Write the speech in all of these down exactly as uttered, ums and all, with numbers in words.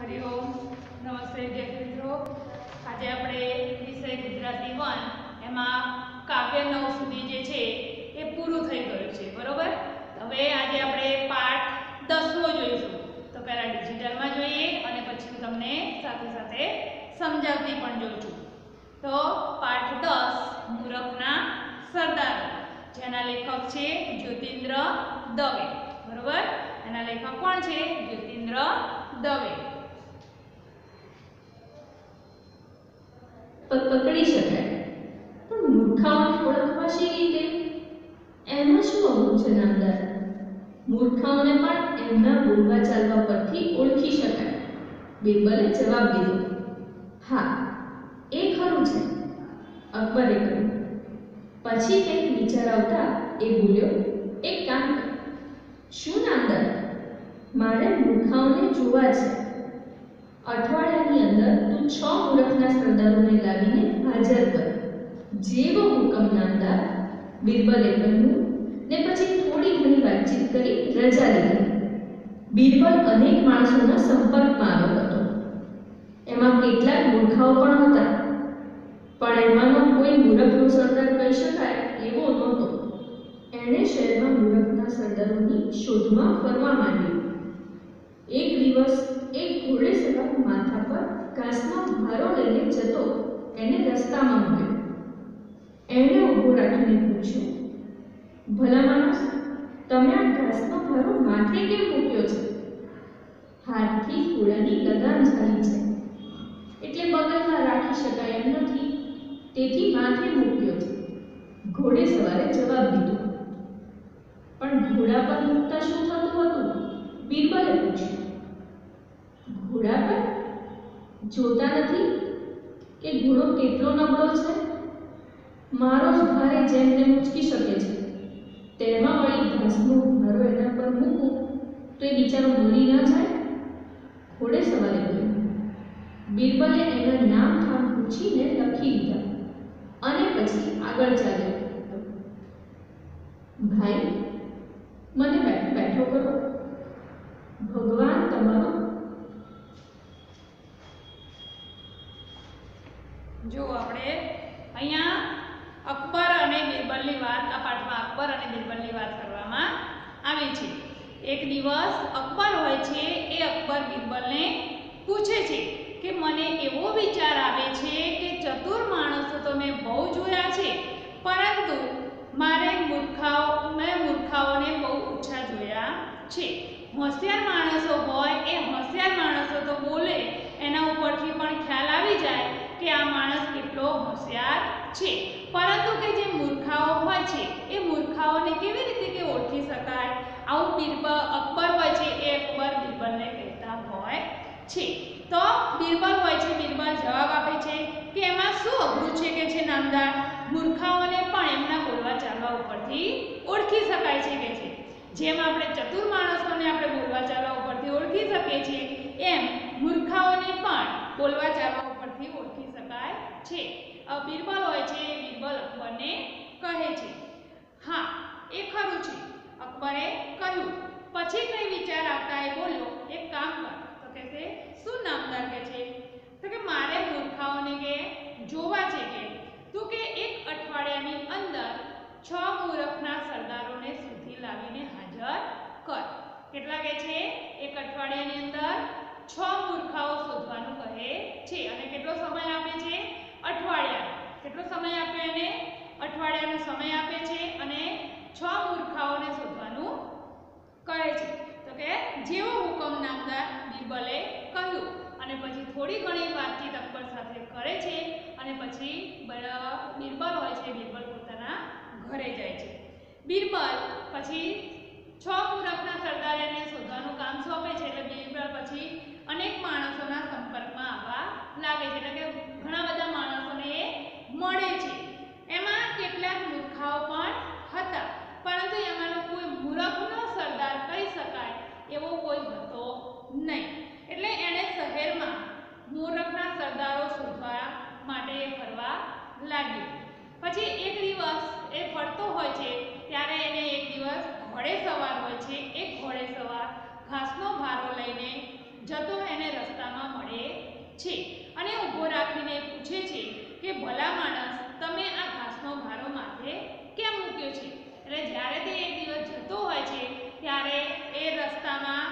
हरिओम नमस्ते विद्यार्थी मित्रों। आज આપણે વિષય ગુજરાતી वन એમાં કાવ્ય નવ સુધી જે છે એ પૂરું થઈ ગયું છે, બરોબર। હવે આજે આપણે પાઠ દસ મો જોઈશું। તો પહેલા ડિજિટલમાં જોઈએ અને પછી હું તમને સાથે સાથે સમજાવતી પણ જોઉં છું। તો પાઠ દસ મૂરખના સરદાર, જેના લેખક છે જ્યોતિન્દ્ર દવે, બરોબર। એના લેખક કોણ છે? જ્યોતિન્દ્ર દવે। પકડી શકાય પણ મૂર્ખાઓને ઓળખવા શી રીતે? એમાં શું અમુક છે નામદાર? મૂર્ખાઓને પણ એમના બોલવા ચાલવા પરથી ઓળખી શકાય, બિરબલે જવાબ દીધો। હા, એ ખરું છે, અકબરે કહ્યું। પછી કંઈક વિચાર આવતા એ બોલ્યો, એક કામ કર। શું નામદાર? મારે મૂર્ખાઓને જોવા છે। અઠવાડિયાની અંદર તું છ મૂરખના સરદારોને લાવીને હાજર કર। જેવો હુકમ નામદાર, બિરબલે કહ્યું ને પછી થોડી ઘણી વાતચીત કરી રજા લીધી। બિરબલ અનેક માણસોના સંપર્કમાં આવ્યો હતો। એમાં કેટલાક મૂર્ખાઓ પણ હતા, પણ એમાંનો કોઈ મૂરખનો સરદાર કહી શકાય એવો નહોતો। એણે શહેરમાં મૂરખના સરદારોની શોધમાં ફરવા માંડ્યું। એક દિવસ એક ઘોડેસવાર માથા પર ઘાસનો ભારો લઈને જતો એને રસ્તામાં મળ્યો। એણે ઊભો રાખીને પૂછ્યું, ભલા માણસ, તમે આ ઘાસનો ભારો માથે કેમ મૂક્યો છે? હાથથી ઘોડાની લગામ ઝાલી છે, એટલે બગલમાં રાખી શકાય એમ નથી, તેથી માથે મૂક્યો છે, ઘોડેસવારે જવાબ દીધો। પણ ઘોડા પર મૂકતા શું થતું હતું? બિરબલે પૂછ્યું। ઘોડા પર જોતા નથી કે ઘોડો કેટલો નબળો છે? મારો જ ભારે જેમ તેમ ઉચકી શકે છે, તેમાં વળી ઘાસનો ભારો એના પર મૂકું તો એ બિચારો મરી ન જાય? ઘોડેસવારે કહ્યું। બિરબલે એના નામ ઠામ પૂછીને લખી લીધા અને પછી આગળ ચાલ્યો। ભાઈ, મને બેઠો કરો, ભગવાન તમારો। જો આપણે અહીંયા અકબર અને બિરબલની વાત, આ પાઠમાં અકબર અને બિરબલની વાત કરવામાં આવી છે। એક દિવસ અકબર હોય છે એ અકબર બિરબલને પૂછે છે કે મને એવો વિચાર આવે છે કે ચતુર માણસો તો મેં બહુ જોયા છે, પરંતુ મારે મૂર્ખાઓ મેં મૂર્ખાઓને બહુ ઓછા જોયા છે। હોશિયાર માણસો હોય એ હોશિયાર માણસો તો બોલે એના ઉપરથી પણ ખ્યાલ આવી જાય કે આ માણસ કેટલો હોશિયાર છે, પરંતુ કે જે મૂર્ખાઓ હોય છે એ મૂર્ખાઓને કેવી રીતે કે ઓળખી શકાય? આવું બિરબલ અકબર હોય છે એ અકબર બિરબલને કહેતા હોય છે। તો બિરબલ હોય છે, બિરબલ જવાબ આપે છે કે એમાં શું અઘરું છે કે છે નામદાર? મૂર્ખાઓને પણ એમના બોલવા ચાલવા ઉપરથી ઓળખી શકાય છે કે છે। જેમ આપણે ચતુર માણસોને આપણે બોલવા ચાલવા ઉપરથી ઓળખી શકીએ છીએ, એમ મૂર્ખાઓને પણ બોલવા ચાલવા ઉપરથી ઓળખી શકાય છે। બિરબલ હોય છે એ બિરબલ અકબરને કહે છે। હા, એ ખરું છે, અકબરે કહ્યું। પછી કઈ વિચાર આવતા એ બોલ્યો, એક કામ કર। તો કહે છે, શું નામદાર કહે છે? તો કે મારે મૂર્ખાઓને કે જોવા છે કે તું કે એક અઠવાડિયાની અંદર છ મૂરખના સરદારોને સુધી લાવીને હાજર કર। કેટલા કહે છે? એક અઠવાડિયાની અંદર છ મૂર્ખાઓ શોધવાનું કહે છે અને કેટલો સમય આપે છે? અઠવાડિયાનો। કેટલો સમય આપ્યો એને? અઠવાડિયાનો સમય આપે છે અને છ મૂર્ખાઓને શોધવાનું કહે છે। તો કે જેવો હુકમ નામદાર, બિરબલે કહ્યું અને પછી થોડી ઘણી વાતચીત અકબર સાથે કરે છે અને પછી બિરબલ હોય છે બિરબલ પોતાના ઘરે જાય છે। બિરબલ પછી છ મૂરખના સરદારને શોધવાનું કામ સોંપે છે, એટલે બિરબલ પછી અનેક માણસોના સંપર્કમાં આવવા લાગે છે, એટલે કે ઘણા બધા માણસોને એ મળે છે। એમાં કેટલાક મૂર્ખાઓ પણ હતા, પરંતુ એમાંનો કોઈ મૂરખનો સરદાર કહી શકાય એવો કોઈ હતો નહીં, એટલે એણે શહેરમાં મૂરખના સરદારો શોધવા માટે ફરવા લાગ્યો। પછી એક દિવસ એ ફરતો હોય છે ત્યારે એને એક દિવસ ઘોડેસવાર હોય છે, એક ઘોડેસવાર ઘાસનો ભારો લઈને જતો એને રસ્તામાં છે અને ઊભો રાખીને પૂછે છે કે ભલા માણસ, તમે આ ઘાસનો ભારો માથે કેમ મૂક્યો છે? એટલે જ્યારે તે એક દિવસ જતો હોય છે ત્યારે એ રસ્તામાં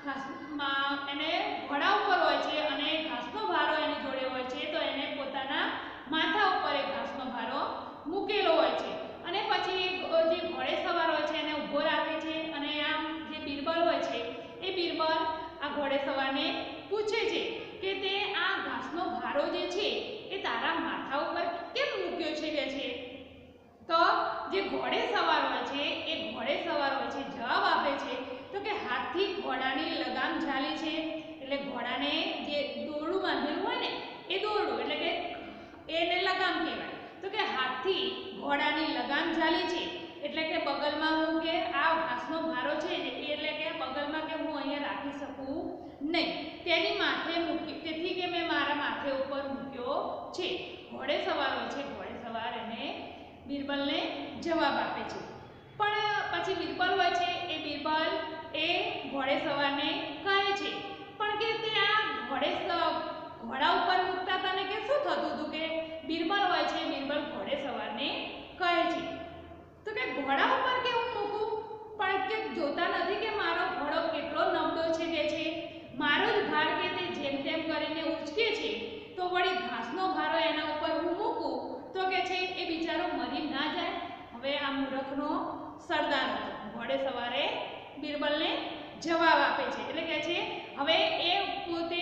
ઘાસમાં એને ઘોડા ઉપર હોય છે અને ઘાસનો ભારો એની જોડે હોય છે, તો એને પોતાના માથા ઉપર એ ઘાસનો ભારો મૂકેલો હોય છે અને પછી જે ઘોડે સવાર હોય છે એને ઊભો રાખે છે અને આમ જે બિરબલ હોય છે એ બિરબલ આ ઘોડે સવારને પૂછે છે કે તે આ ઘાસનો ભારો જે છે એ તારા માથા ઉપર કેમ મૂક્યો છે કે છે? તો જે ઘોડે સવાર હોય છે એ ઘોડે સવાર હોય છે જવાબ આપે છે તો કે હાથથી ઘોડાની લગામ ઝાલી છે, એટલે ઘોડાને જે દોરડું બાંધેલું હોય ને એ દોરડું એટલે કે એને લગામ કહેવાય, તો કે હાથથી ઘોડાની લગામ ઝાલી છે એટલે કે બગલમાં હું કે આ ઘાસનો ભારો છે એટલે કે બગલમાં કે હું અહીંયા રાખી શકું નહીં, તેની માથે મૂકી, તેથી કે મેં મારા માથે ઉપર મૂક્યો છે. ઘોડે સવાર હોય છે, ઘોડે સવાર એને બિરબલને જવાબ આપે છે. પણ પછી બિરબલ હોય છે એ બિરબલ એ ઘોડે સવારને કહે છે પણ કે તે આ ઘોડે ઘોડા ઉપર મૂકતા તને કે શું થતું હતું? કે બિરબલ હોય છે બિરબલ ઘોડે સવારને કહે છે તો કે ઘોડા ઉપર કેવું મૂકું? પણ કે જોતા નથી કે મારો ઘોડો કેટલો નબળો છે કે છે, મારો જ ભાર કે તે જેમ તેમ કરીને ઉચકે છે, તો વળી ઘાસનો ભારો એના ઉપર હું મૂકું તો કે છે એ બિચારો મરી ના જાય. હવે આ મૂર્ખનો સરદાર હતો, ઘોડે સવારે બિરબલને જવાબ આપે છે એટલે કે છે હવે એ પોતે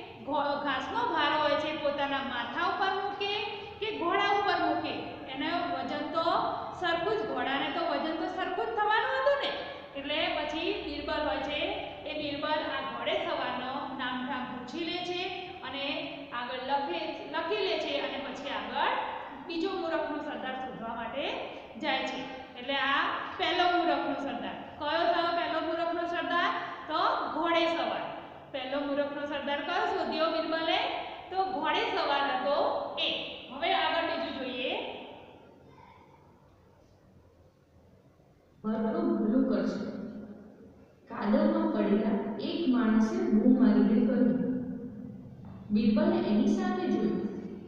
ઘાસનો ભારો હોય છે પોતાના માથા ઉપર મૂકે કે ઘોડા ઉપર મૂકે, એનો વજન તો સરખું જ, ઘોડાને તો વજન તો સરખું જ થવાનું હતું ને. એટલે પછી બિરબલ હોય છે એ બિરબલ આ ઘોડે સવારનો નામઠામ પૂછી લે છે અને આગળ લખે લખી લે છે અને પછી આગળ બીજો મૂર્ખનો સરદાર શોધવા માટે જાય છે. એટલે આ પહેલો મૂર્ખનો સરદાર. કયો થયો પહેલો મૂર્ખનો સરદાર? તો ઘોડે સવાર. પહેલો મૂર્ખનો સરદાર કયો શોધ્યો બિરબલે? તો ઘોડે સવાર હતો એ. હવે આગળ બીજું જોઈએ. મારું ભલું કરશે. કાદવમાં પડેલા એક માણસે બૂમ મારીને કહ્યું. બિરબલે એની સામે જોયું.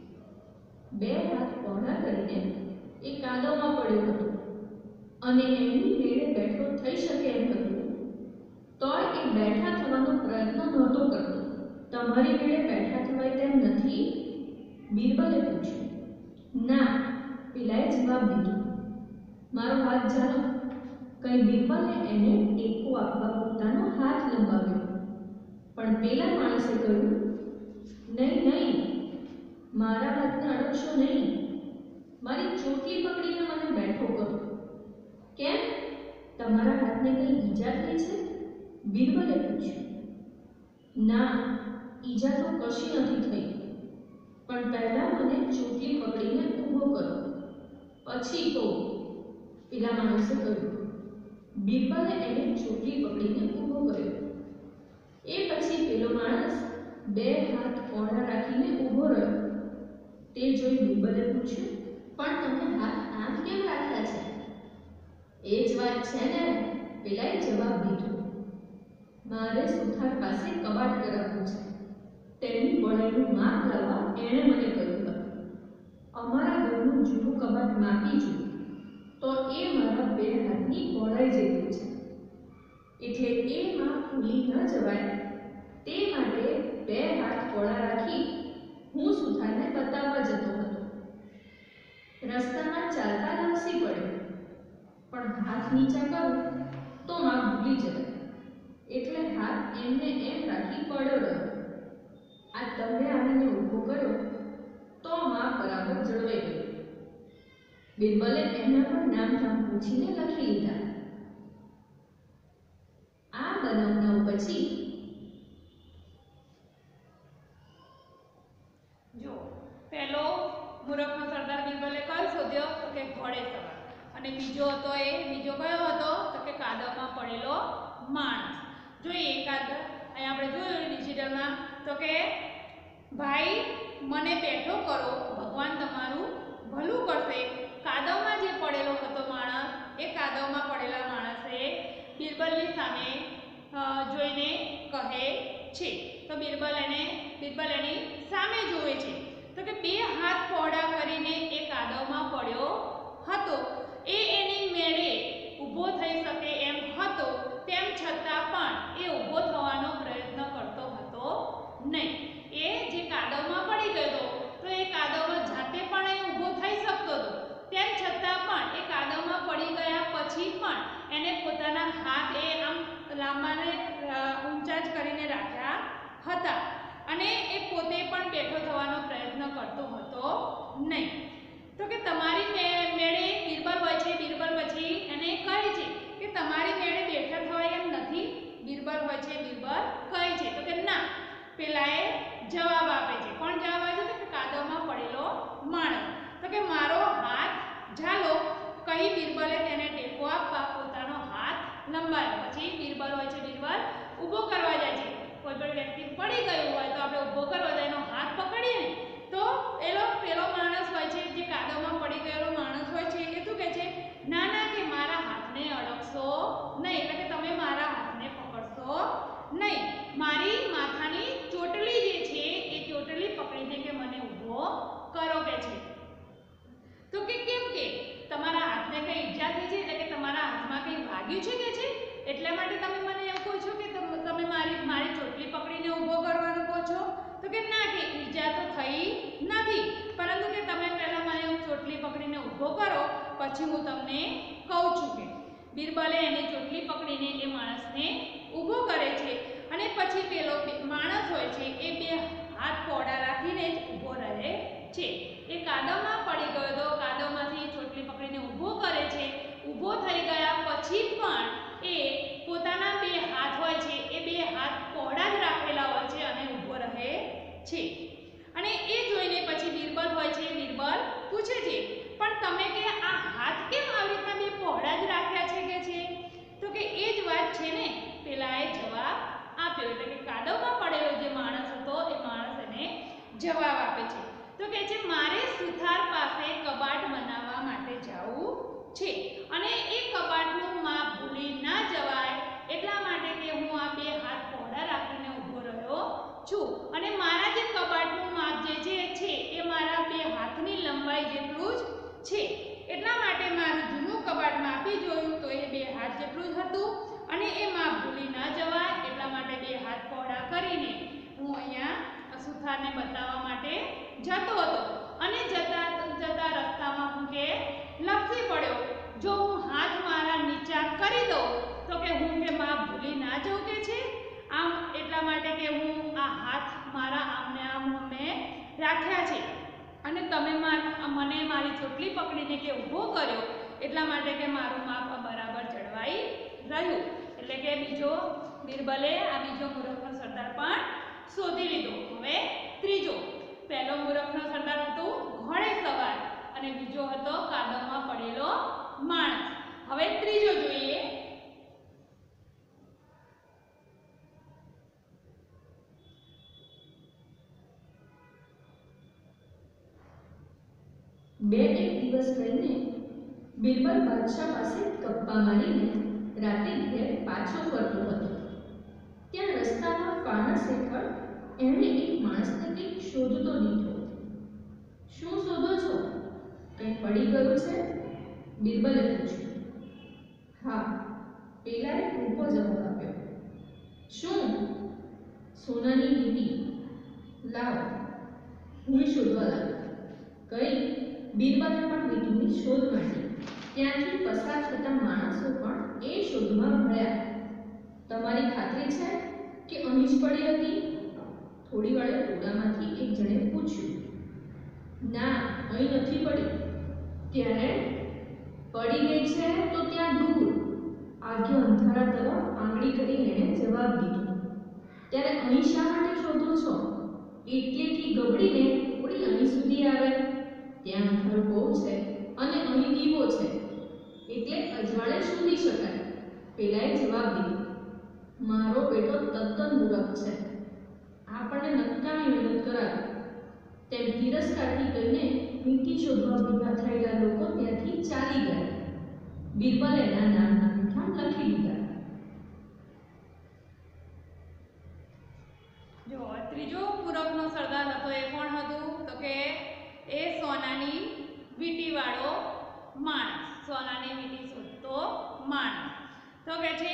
બે હાથ પહોળા કરીને એ કાદવમાં પડ્યો હતો અને એની મેળે બેઠો થઈ શકે એમ હતું, તોય એ બેઠા થવાનો પ્રયત્ન નહોતો કરતો. તમારી મેળે બેઠા થવાય તેમ નથી? બિરબલે પૂછ્યું. ના, પેલાએ જવાબ દીધો. મારો હાથ ઝાલો. કઈ બિરબલે એને ટેકો આપવા પોતાનો હાથ લંબાવ્યો, પણ પેલા માણસે કહ્યું, નહીં નહીં, મારા હાથને અડકશો નહીં. મારી ચોટલી પકડીને મને બેઠો કરો. કેમ? તમારા હાથને કંઈ ઈજા થઈ છે? બિરબલે પૂછ્યું. ના, ઈજા તો કશી નથી થઈ, પણ પહેલા મને ચોટલી પકડીને ઊભો કરો, પછી તો, પેલા માણસે કહ્યું. બિરબલે એને ચોટલી પકડીને ઊભો કર્યો. એ પછી પેલો માણસ બે હાથ પહોળા રાખીને ઊભો રહ્યો. તે જોઈ બિરબલે પૂછ્યું, પણ તમે હાથ આમ કેમ રાખ્યા છે? એ જ વાત છે ને, પેલાએ જવાબ દીધો. મારે સુથાર પાસે કબાટ કરાવવું છે. તેની પહોળાઈનું માપ લાવવા એણે મને કહ્યું હતું. અમારા ઘરનું જૂનું કબાટ માપી જોયું તો એ મારા બે હાથની પહોળાઈ જેટલું છે, એટલે એ માપ ભૂલી ન જવાય તે માટે બે હાથ પહોળા રાખી હું સુથારને બતાવવા જતો હતો. રસ્તામાં ચાલતા લપસી પડ્યો, પણ હાથ નીચા કરું તો માપ ભૂલી જવાય, એટલે હાથ એમને એમ રાખી પડ્યો રહ્યો. આ તમે આવીને ઊભો કર્યો તો માપ બરાબર જળવાઈ ગયું. બિરબલે એમના પર નામ ઠામ પૂછીને લખી લીધા. આ બનાવના પછી જો પહેલો મૂર્ખનો સરદાર બિરબલે કયો શોધ્યો? તો કે ઘોડે સવાર. અને બીજો હતો એ બીજો કયો હતો? તો કે કાદવમાં પડેલો માણસ. જોઈએ એકાદ અહીંયા આપણે જોયું ડિજિટલમાં તો કે ભાઈ મને બેઠો કરો, ભગવાન તમારું ભલું કરશે. કાદવમાં જે પડેલો હતો માણસ, એ કાદવમાં પડેલા માણસે બિરબલની સામે જોઈને કહે છે તો બિરબલ એને બિરબલ એની સામે જુએ છે તો કે બે હાથ પહોળા કરીને એ કાદવમાં પડ્યો હતો. એ એની મેળે ઊભો થઈ શકે એમ હતો, તેમ છતાં પણ એ ઊભો થવાનો પ્રયત્ન કરતો હતો નહીં. એ જે કાદવમાં પડી ગયો તો એ કાદવમાં જાતે પણ એ ઊભો થઈ શકતો હતો, તેમ છતાં પણ એ કાદવમાં પડી ગયા પછી પણ એને પોતાના હાથ એ આમ લાંબાને ઊંચા જ કરીને રાખ્યા હતા અને એ પોતે પણ બેઠો થવાનો પ્રયત્ન કરતો હતો નહીં. તો કે તમારી મેળે બિરબલ હોય છે. બિરબલ પછી એને કહે છે કે તમારી મેળે બેઠા થવાય એમ નથી. બિરબલ હોય છે, બિરબલ કહે છે તો કે ના. પેલાએ જવાબ આપે છે. કોણ જવાબ આપે છે? તો કે કાદવમાં પડેલો માણસ. તો કે મારો હાથ ઝાલો કહી બિરબલે તેને ટેકો આપવા પોતાનો હાથ લંબાવ્યો. પછી બિરબલ હોય છે, બિરબલ ઊભો કરવા જાય છે. કોઈ પણ વ્યક્તિ પડી ગયું હોય તો આપણે ઊભો કરવા જાય એનો હાથ પકડીએ ને તો એલો પેલો માણસ હોય છે જે કાદવમાં પડી ગયેલો માણસ હોય છે એ શું કહે છે? ના ના, કે મારા હાથને અડકશો નહીં, એટલે કે તમે મારા હાથને પકડશો નહીં. મારી માથાની ચોટલી જે છે એ ચોટલી પકડીને કે મને ઊભો કરો કે છે. તો કે કેમ કે તમારા હાથને કઈ ઈજા થઈ છે, એટલે કે તમારા હાથમાં કઈ વાગ્યું છે કે છે, એટલા માટે તમે મને એમ કહો છો કે તમે મારી મારી ચોટલી પકડીને ઊભો કરવાનું કહો છો? તો કે ના, કે ઈજા તો થઈ નથી, પરંતુ કે તમે પહેલા મને હું ચોટલી પકડીને ઊભો કરો પછી હું તમને કહું છું. કે બિરબલે એની ચોટલી પકડીને એ માણસને ઊભો કરે છે અને પછી પેલો માણસ હોય છે એ બે હાથ પહોળા રાખીને જ ઊભો રહે છે. એ કાદવમાં પડી ગયો તો કાદવમાંથી ચોટલી પકડીને ઊભો કરે છે. ઊભો થઈ ગયા પછી પણ એ પોતાના બે હાથ હોય છે એ બે હાથ પહોળા જ રાખેલા હોય છે અને ઊભો રહે છે. અને એ જોઈને પછી બિરબલ હોય છે, બિરબલ પૂછે છે પણ તમે કે આ હાથ કેમ આવી રીતના બે પહોળા જ રાખ્યા છે કે છે? તો કે એ જ વાત છે ને, પેલાએ જવાબ આપ્યો. એટલે કે કાદવમાં પડેલો જે માણસ હતો એ માણસ એને જવાબ આપે છે. તો કહે છે મારે સુથાર પાસે કબાટ બનાવવા માટે જવું છે અને એ કબાટનું માપ ભૂલી ના જવાય એટલા માટે કે હું આ બે હાથ પહોળા રાખીને ઊભો રહ્યો છું અને મારા જે કબાટનું માપ જે છે એ મારા બે હાથની લંબાઈ જેટલું જ છે. એટલા માટે મારું જૂનું કબાટ માપી જોયું તો એ બે હાથ જેટલું જ હતું અને એ માપ ભૂલી ના જવાય એટલા માટે બે હાથ પહોળા કરીને હું અહીંયા સુથારને બતાવવા માટે જતો હતો અને જતા જતા રસ્તામાં હું કે લપસી પડ્યો. જો હું હાથ મારા નીચા કરી દઉં તો કે હું કે માપ ભૂલી ના જઉં કે છે. આમ એટલા માટે કે હું આ હાથ મારા આમને આમ મેં રાખ્યા છે અને તમે મને મારી ચોટલી પકડીને કે ઊભો કર્યો એટલા માટે કે મારું માપ બરાબર જળવાઈ રહ્યું. એટલે કે બીજો બિરબલે આ બીજો મૂરખનો સરદાર પણ શોધી લીધો. હવે ત્રીજો. પહેલો મૂરખનો સરદાર હતો ઘોડે સવાર અને બીજો હતો કાદવમાં પડેલો માણસ. હવે ત્રીજો જોઈએ. બે એક દિવસ રહીને બિરબલ બાદશાહ પાસે ગપ્પા મારીને રાતે ઘેર પાછો ફરતો હતો. ત્યાં રસ્તામાં ફાનસ હેઠળ એણે એક માણસને કંઈક શોધતો દીધો. શું શોધો છો? કંઈ પડી ગયું છે? બિરબલે પૂછ્યું. હા, પેલાએ ઊભો જવાબ આપ્યો. શું? સોનાની વીંટી. લાવ, હું શોધવા લાગ્યો. કઈ બિરબલે પણ વીંટીની શોધ માંડી. ત્યાંથી પસાર થતા માણસો પણ એ શોધમાં ભળ્યા. તમારી ખાતરી છે કે અહીં જ પડી હતી? થોડી વારે ટોળામાંથી એક જણે પૂછ્યું. ના, અહીં નથી પડી. ત્યારે પડી ગઈ છે તો ત્યાં દૂર. આગળ અંધારા તરફ આંગળી કરી એણે જવાબ દીધો. ત્યારે અહીં શા માટે શોધો છો? એટલેથી ગબડીને થોડી અહીં સુધી આવે. ત્યાં ઘર બહુ છે અને અહીં દીવો છે એટલે અજવાળે શોધી શકાય. પેલાએ જવાબ દીધો. મારો બેટો તદ્દન મૂરખ છે. આપણને નકામી મહેનત કરાવે. તેમ તિરસ્કારથી કહીને વીંટી શોધવા ભેગા થયેલા લોકો ત્યાંથી ચાલી ગયા. બિરબલે એના નામના મીઠાણ લખી દીધા. જો ત્રીજો મૂરખનો સરદાર હતો એ કોણ હતું? તો કે એ સોનાની વીંટીવાળો માણસ, સોનાની વીંટી શોધતો માણસ. તો કે છે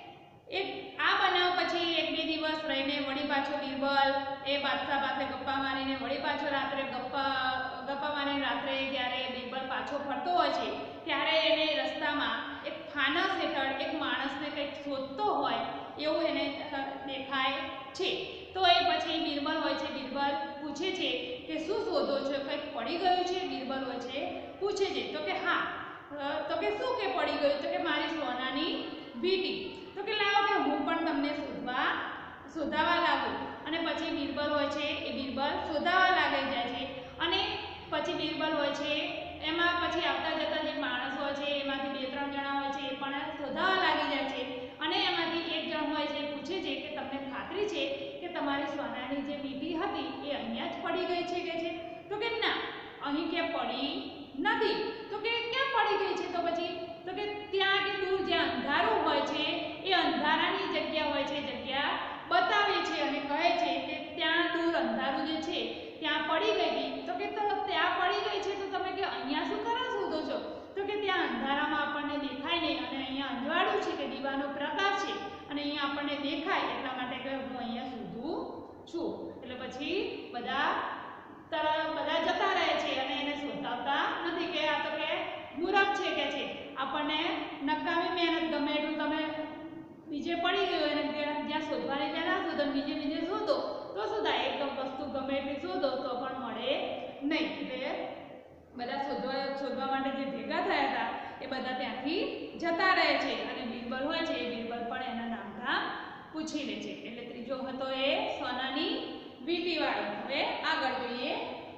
એક આ બનાવ પછી એક બે દિવસ રહીને વળી પાછો બિરબલ એ બાદશાહ પાસે ગપ્પા મારીને વળી પાછો રાત્રે ગપ્પા ગપ્પા મારીને રાત્રે જ્યારે બિરબલ પાછો ફરતો હોય છે ત્યારે એને રસ્તામાં એક ફાનસ હેઠળ એક માણસને કંઈક શોધતો હોય એવું એને દેખાય છે. તો એ પછી બિરબલ હોય છે, બિરબલ પૂછે છે કે શું શોધો છો, કંઈક પડી ગયું છે? બિરબલ હોય છે પૂછે છે તો કે હા. તો કે શું કે પડી ગયું? તો કે મારી સોનાની વીંટી. તો કે લાવો કે હું પણ તમને શોધવા શોધાવા લાગું. અને પછી બિરબલ હોય છે એ બિરબલ શોધાવા લાગી જાય છે. અને પછી બિરબલ હોય છે એમાં પછી આવતા જતા જે માણસ હોય છે એમાંથી બે ત્રણ જણા હોય છે એ પણ શોધાવા લાગી જાય છે. અને એમાંથી એક જણ હોય છે પૂછે છે કે તમને ખાતરી છે કે તમારી સોનાની જે વીંટી હતી એ અહીંયા જ પડી ગઈ છે કે છે? તો કે ના, અહીં ક્યાં પડી નથી. તો કે ક્યાં પડી ગઈ છે? તો પછી તો કે ત્યાં કે દૂર જ્યાં અંધારું હોય છે એ અંધારાની જગ્યા હોય છે, જગ્યા બતાવે છે અને કહે છે કે ત્યાં દૂર અંધારું જે છે ત્યાં પડી ગઈ હતી. તો કે તો ત્યાં પડી ગઈ છે તો તમે કે અહીંયા શું કરવા શોધો છો? તો કે ત્યાં અંધારામાં આપણને દેખાય નહીં અને અહીંયા અંજવાળું છે કે દીવાનો પ્રકાશ છે અને અહીંયા આપણને દેખાય એટલા માટે કે હું અહીંયા શોધું છું. એટલે પછી બધા તરત બધા જતા રહે છે અને એને શોધાવતા નથી કે આ તો કે મૂરખ છે કે છે, આપણને નકામી મહેનત ગમે એટલું તમે બીજે પડી ગયો એને જ્યાં શોધવાની ત્યાં ના શોધો, બીજે બીજે શોધો તો શું થાય? એક વસ્તુ ગમે એટલી શોધો તો પણ મળે નહીં. એટલે બધા શોધવા શોધવા માટે જે ભેગા થયા હતા એ બધા ત્યાંથી જતા રહે છે અને બિરબલ હોય છે એ બિરબલ પણ એના નામધામ પૂછી લે છે. એટલે ત્રીજો હતો એ સોનાની વીંટીવાળો. હવે આગળ જોઈએ.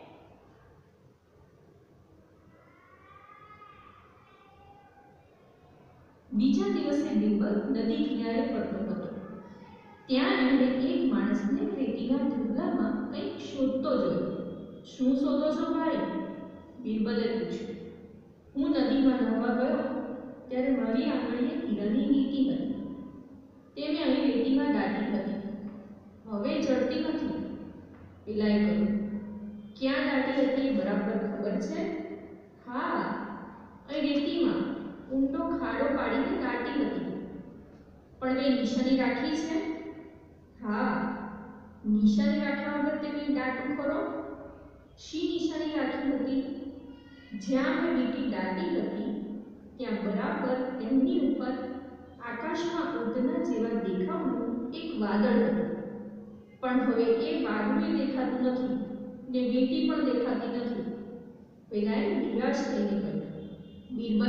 બીજા દિવસે બિરબલ નદી કિનારે ફરતો હતો. ત્યાં એણે એક માણસને રેતીના ઢગલામાં કંઈક શોધતો જોયો. શું શોધો છો ભાઈ? બિરબલે પૂછ્યું. હું નદીમાં નહાવા ગયો ત્યારે મારી આંગળીએ હીરાની વીંટી હતી. તે મેં અહીં રેતીમાં દાટી હતી. હવે ચડતી નથી. પેલાએ કહ્યું. ક્યાં દાટી હતી એ બરાબર ખબર છે? હા, અહીં રેતીમાં ઊંડો ખાડો પાડીને દાટી હતી. પણ તે નિશાની રાખી છે? હા, નિશાની રાખ્યા વગર તે મેં દાટું ખરો? શી નિશાની રાખી હતી? જ્યાં મેં વીંટી દાટી હતી ત્યાં બરાબર તેમની ઉપર આકાશમાં ઉડના જેવા દેખાવનું એક વાદળ હતું. પણ હવે એ વાદળું દેખાતું નથી ને વીંટી પણ દેખાતી નથી. પેલાએ નિરાશ થઈને કહ્યું. બિરબલ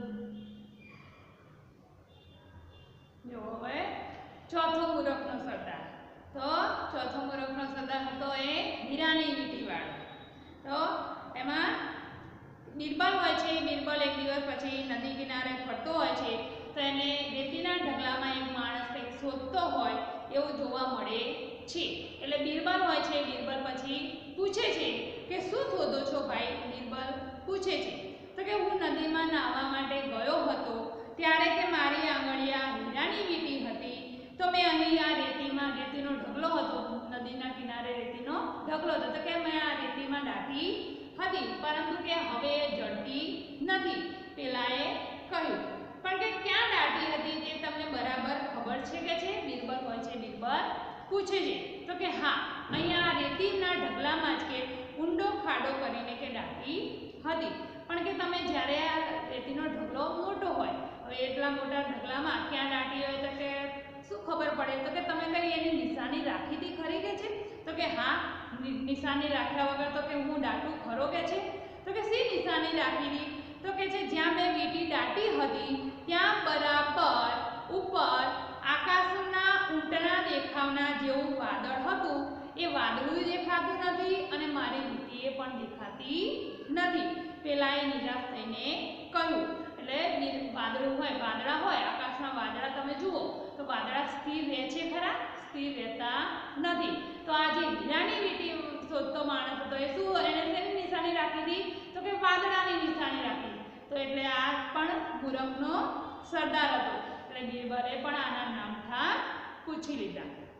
જો હવે ચોથો મૂરખનો સરદાર. તો ચોથો મૂરખનો સરદાર હતો એ હીરાની વીંટીવાળો. તો એમાં બિરબલ હોય છે. બિરબલ એક દિવસ પછી નદી કિનારે ફરતો હોય છે તો એને રેતીના ઢગલામાં એક માણસ કંઈક શોધતો હોય એવું જોવા મળે છે. એટલે બિરબલ હોય છે બિરબલ પછી પૂછે છે કે શું શોધો છો ભાઈ? બિરબલ પૂછે છે તો કે હું નદીમાં નાહવા માટે ગયો હતો ત્યારે કે મારી આંગળીએ હીરાની વીંટી હતી તો મેં અહીં આ રેતીમાં રેતીનો ઢગલો હતો, નદીના કિનારે રેતીનો ઢગલો હતો તો કે મેં આ રેતીમાં દાટી હતી પરંતુ કે હવે એ જડતી નથી. પેલાએ કહ્યું. પણ કે ક્યાં દાટી હતી તે તમને બરાબર ખબર છે કે છે? બિરબલ હોય છે બિરબલ પૂછે છે તો કે હા, અહીંયા રેતીના ઢગલામાં જ કે ઊંડો ખાડો કરીને કે દાટી હતી. પણ કે તમે જ્યારે આ રેતીનો ઢગલો મોટો હોય, હવે એટલા મોટા ઢગલામાં ક્યાં દાટી હોય તો કે શું ખબર પડે? તો કે તમે કઈ એની નિશાની રાખી હતી ખરી કે છે? તો કે હા, નિશાની રાખ્યા વગર તો કે હું દાટું ખરો કે છે? તો કે શી નિશાની રાખી હતી? તો કે છે જ્યાં મેં વીંટી દાટી હતી ત્યાં બરાબર ઉપર આકાશના ઊંટના દેખાવના જેવું વાદળ હતું. એ વાદળું દેખાતું નથી અને મારી વીંટીએ પણ દેખાતી નથી. પેલાએ નિરાશ થઈને કહ્યું. એટલે વાદળું હોય, વાદળા હોય, આકાશમાં વાદળા તમે જુઓ તો વાદળા સ્થિર રહે છે ખરા? સ્થિર રહેતા નથી. તો આ જે હીરાની વીંટી શોધતો માણસ હતો એ શું એને શેની નિશાની રાખી હતી? તો કે વાદળાની નિશાની રાખી. તો એટલે આ પણ મૂરખનો સરદાર હતો. એટલે બિરબલે પણ આના નામઠામ પૂછી લીધા.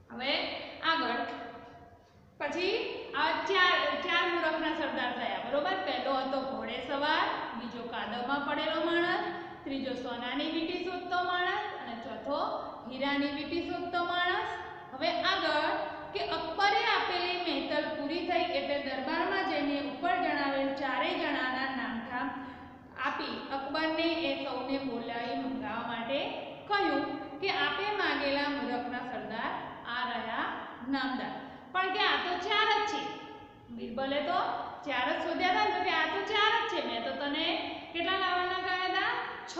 હવે આગળ પછી આ ચાર ચાર મૂરખના સરદાર થયા, બરોબર. પહેલો હતો ઘોડે સવાર, બીજો કાદવમાં પડેલો માણસ, ત્રીજો સોનાની વીંટી શોધતો માણસ અને ચોથો હીરાની વીંટી શોધતો માણસ. હવે આગળ કે અકબરે આપેલી મહેતલ પૂરી થઈ એટલે દરબારમાં જઈને ઉપર જણાવેલ ચારેય જણાના નામઠામ આપી અકબરને એ સૌને બોલાવી મંગાવવા માટે કહ્યું કે આપે માંગેલા મૂરખના સરદાર આ રહ્યા નામદાર. પણ કે આ તો ચાર જ છે. બિરબલે તો ચાર જ શોધ્યા હતા, તો કે આ તો ચાર જ છે, મેં તો તને કેટલા લાવવાના કહ્યા હતા? છ.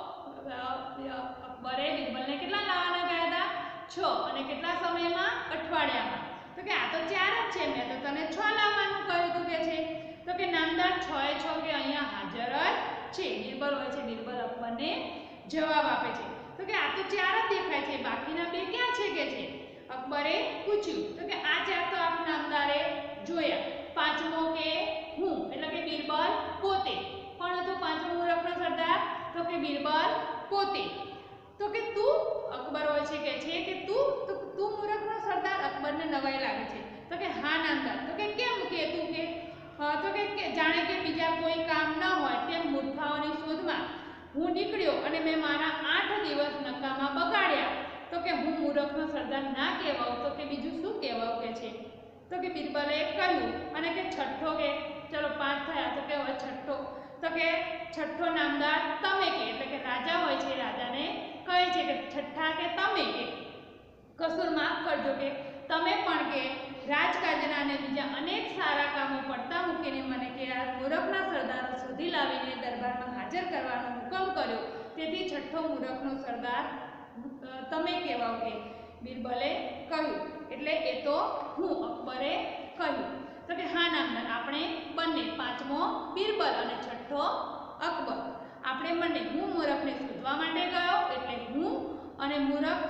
અકબરે બિરબલને કેટલા લાવવાના કહ્યા હતા? છ. અને કેટલા સમયમાં? અઠવાડિયામાં. તો કે આ તો ચાર જ છે, મેં તો તને છ લાવવાનું કહ્યું હતું કે છે. તો કે નામદાર છ એ છ કે અહીંયા હાજર જ છે. બિરબલ હોય છે, બિરબલ અકબરને જવાબ આપે છે. તો કે આ તો ચાર જ દેખાય છે, બાકીના બે ક્યાં છે કે છે? અકબરે પૂછ્યું. તો કે આ ચાર તો આપ નામદારે જોયા. પાંચમો કે હું, એટલે કે બિરબલ પોતે. કોણ હતો પાંચમો મૂરખનો સરદાર? તો કે બિરબલ પોતે. તો કે તું, અકબર હોય છે કે છે કે તું તો તું મૂરખનો સરદાર? અકબરને નવાઈ લાગે છે. તો કે હા નામદાર. તો કે કેમ કે તું કે તો કે જાણે કે બીજા કોઈ કામ ન હોય તેમ મૂર્ખાઓની શોધમાં હું નીકળ્યો અને મેં મારા આઠ દિવસ નકામા બગાડ્યા. તો કે હું મૂરખનો સરદાર ના કહેવાઉં તો કે બીજું શું કહેવાઉં કે છે? તો કે બિરબલે કહ્યું. અને કે છઠ્ઠો કે ચલો પાંચ થયા, તો કે હવે છઠ્ઠો. તો કે છઠ્ઠો નામદાર તમે કે, એટલે કે રાજા હોય છે, રાજાને કહે છે કે છઠ્ઠા કે તમે કે કસૂર માફ કરજો કે તમે પણ કે રાજકાજના અને બીજા અનેક સારા કામો પડતા મૂકીને મને કે આ મૂરખના સરદારો શોધી લાવીને દરબારમાં હાજર કરવાનો હુકમ કર્યો, તેથી છઠ્ઠો મૂરખનો સરદાર તમે કહેવાઓ કે બિરબલે કહ્યું. એટલે એ તો હું, અકબરે કહ્યું. તો કે હા નામદાર, આપણે બંને, પાંચમો બિરબલ અને છઠ્ઠો અકબર, આપણે બંને, હું મૂરખને શોધવા માટે ગયો એટલે હું, અને મૂરખ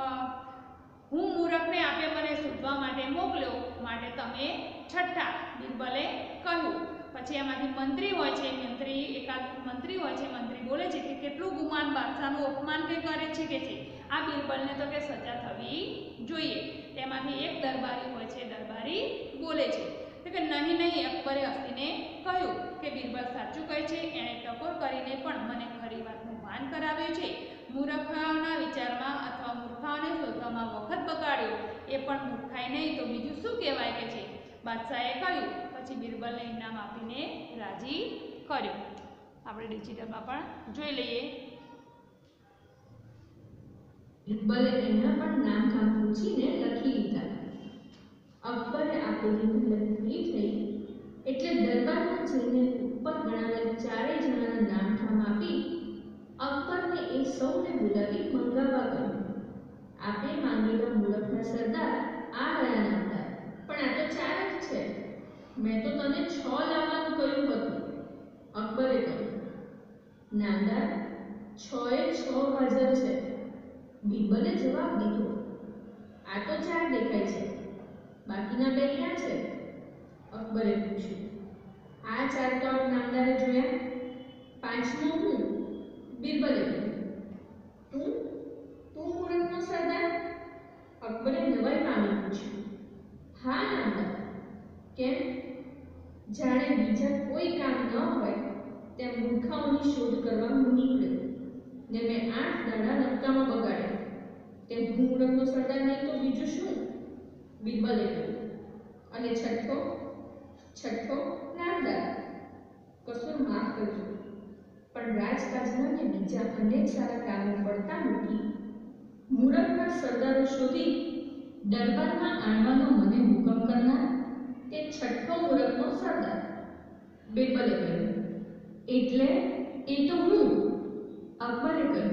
હું મૂરખને આપે મને શોધવા માટે મોકલ્યો માટે તમે છઠ્ઠા, બિરબલે કહ્યું. પછી એમાંથી મંત્રી હોય છે, મંત્રી એકાદ મંત્રી હોય છે, મંત્રી બોલે છે કે કેટલું ગુમાન, બાદશાહનું અપમાન કે કરે છે કે છે, આ બિરબલને તો કે સજા થવી જોઈએ. તેમાંથી એક દરબારી હોય છે, દરબારી બોલે છે તો કે નહીં નહીં, અકબરે હસીને કહ્યું કે બિરબલ સાચું કહે છે, એણે ટકોર કરીને પણ મને ખરી વાતનું ભાન કરાવ્યું છે. મૂર્ખાઓના વિચારમાં અથવા મૂર્ખાઓને શોધવામાં વખત બગાડ્યો એ પણ મૂર્ખાઈ નહીં તો બીજું શું કહેવાય કે છે? બાદશાહે કહ્યું. પછી બિરબલને ઇનામ આપીને રાજી કર્યો. આપણે ડિજિટલમાં પણ જોઈ લઈએ. બિરબલે એમના પણ નામ ઠામ પૂછીને લખી લીધા. અકબરે આપેલી મહેનત પૂરી થઈ એટલે દરબારમાં જઈને ઉપર ગણાવેલ ચારેય જણાના નામ ઠામ આપી અકબરને એ સૌને બોલાવી મંગાવવા કહ્યું. આપે માંગેલા મૂરખના સરદાર આ રહ્યા નામદાર, પણ આ તો ચાર જ છે, મેં તો તને છ લાવવાનું કહ્યું હતું. અકબરે કહ્યું. નામદાર, છ એ છ હાજર છે. બિરબલે જવાબ દીધો. આ તો ચાર દેખાય છે, બાકીના બે ક્યાં છે? અકબરે પૂછ્યું. આ ચાર તો આપ નામદારે જોયા. પાંચમો હું, બિરબલે કહ્યું. તું તું મૂરખનો સરદાર? અકબરે નવાઈ પામી પૂછ્યું. હા નામદાર. કેમ? જાણે બીજા કોઈ કામ ન હોય તેમ મૂર્ખાઓની શોધ કરવા હું નીકળ્યો ને મેં આઠ દાડા નક્કામાં બગાડ્યા. તે હું મૂરખનો સરદાર નહીં તો બીજું શું? બિરબલે કહ્યું. અને છઠ્ઠો? છઠ્ઠો નામદાર, કસૂર માફ કરજો, પણ રાજકાજના ને બીજા અનેક સારા કામો પડતા મૂકી મૂરખના સરદારો શોધી દરબારમાં આણવાનો મને હુકમ કરનાર તે છઠ્ઠો મૂરખનો સરદાર. બિરબલે કહ્યું. એટલે એ તો હું. અકબરે કહ્યું.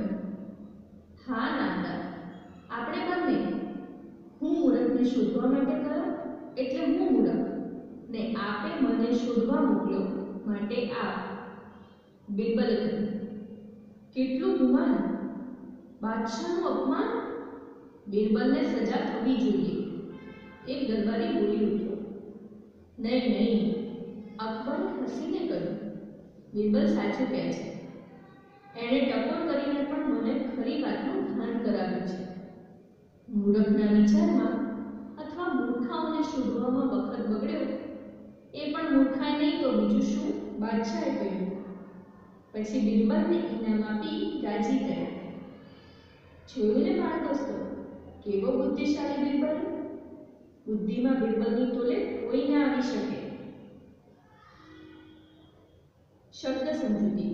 હા નામદાર, આપણે બંને, હું મૂરખને શોધવા માટે ગયો એટલે હું મૂરખ ને આપે મને શોધવા મોકલ્યો માટે આપ. બિરબલે કહ્યું. કેટલું ગુમાન, બાદશાહનું અપમાન, બિરબલને સજા થવી જોઈએ. એક દરબારી બોલી ઉઠ્યો. નહીં નહીં, અકબરે હસીને કહ્યું. બિરબલ સાચું કહે છે, એણે ટકોર કરીને પણ મને ખરી વાતનું ભાન કરાવ્યું છે. મૂરખના વિચારમાં અથવા મૂર્ખાઓને શોધવામાં વખત બગડ્યો એ પણ મૂર્ખાએ નહીં તો બીજું શું બાદશાહે કહ્યું. પછી બિરબલને ઇનામ આપી રાજી કર્યા. જોયું ને બાળ દોસ્તો, કેવો બુદ્ધિશાળી બિરબલ. બુદ્ધિમાં બિરબલની તોલે કોઈ ના આવી શકે. શબ્દ સમજૂતી.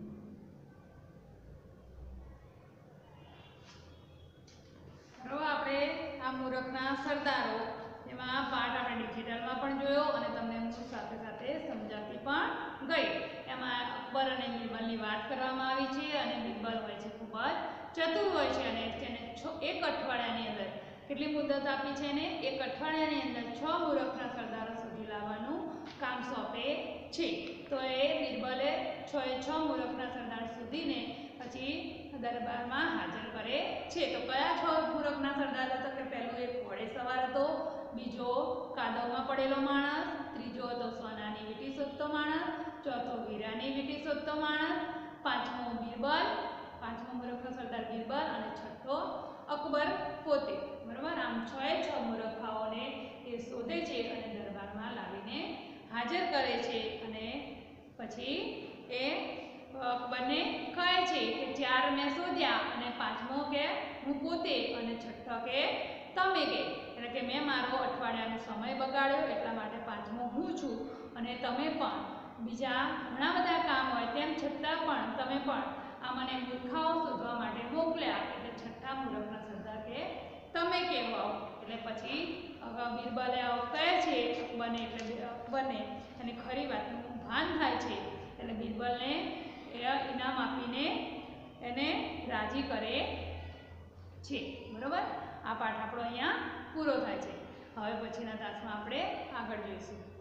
બરાબર, આપણે આ મૂરખના સરદારો એમાં પાઠ આપણે ડિજિટલમાં પણ જોયો અને તમને હું સાથે સાથે સમજાવતી પણ ગઈ. એમાં અકબર અને બિરબલની વાત કરવામાં આવી છે અને બિરબલ હોય છે ખૂબ જ ચતુર હોય છે અને તેને એક અઠવાડિયાની અંદર કેટલી મુદત આપી છે ને એક અઠવાડિયાની અંદર છ મૂરખના સરદારો સુધી લાવવાનું કામ સોંપે છે. તો એ બિરબલે છ એ છ મૂરખના સરદાર સુધીને પછી દરબારમાં હાજર કરે છે. તો કયા છ મૂરખના સરદાર હતા કે પહેલું એક ઘોડે સવાર હતો, બીજો કાદવમાં પડેલો માણસ, ત્રીજો હતો સોનાની વીંટી શોધતો માણસ, ચોથો હીરાની વીંટી શોધતો માણસ, પાંચમો બિરબલ, પાંચમો મૂરખનો સરદાર બિરબલ અને છઠ્ઠો અકબર પોતે. બરાબર, આમ છ એ છ મૂરખાઓને એ શોધે છે અને દરબારમાં લાવીને હાજર કરે છે અને પછી એ અકબરને કહે છે કે ચાર મેં શોધ્યા અને પાંચમો કે હું પોતે અને છઠ્ઠો કે તમે કે એટલે કે મેં મારો અઠવાડિયાનો સમય બગાડ્યો એટલા માટે પાંચમો હું છું અને તમે પણ બીજા ઘણા બધા કામ હોય તેમ છતાં પણ તમે પણ આ મને મૂર્ખાઓ શોધવા માટે મોકલ્યા એટલે છઠ્ઠા મૂરખના સરદાર કે તમે કેવો આવો. એટલે પછી બિરબલે આવો કહે છે અકબરને એટલે અકબરને અને ખરી વાતનું ભાન થાય છે એટલે બિરબલને એ ઇનામ આપીને એને રાજી કરે છે. બરાબર, આ પાઠ આપણો અહીંયા પૂરો થાય છે. હવે પછીના તાસમાં આપણે આગળ જોઈશું.